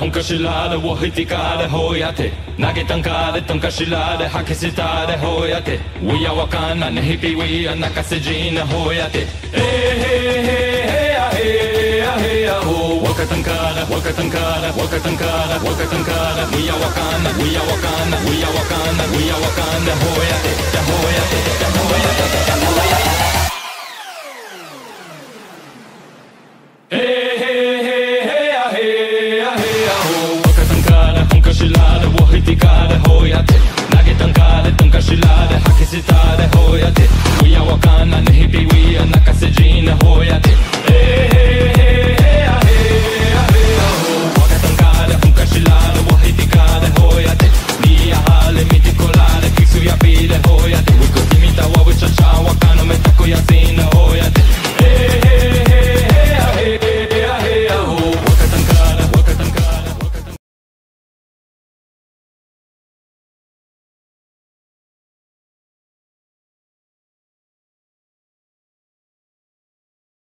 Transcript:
本かしらでを引きかでほやて投げたんかでとんかしらで吐き捨たでほやて We are わかんなねひぴ We are 泣かせじなほやてえへへへやへやへやほわかたんかだわかたんかだわかたんかだわかたんかだ We are わかんな We are わかんな We are わかんな We are わかんなほやてだほやてだほやてだほやてえへへへやへやへやほわかたんかだ本かしらでを引きかでほやて投げたんかでとんかしらで吐き捨たでほやて We are わかんなねひぴ We are 泣かせじなほやてえへへ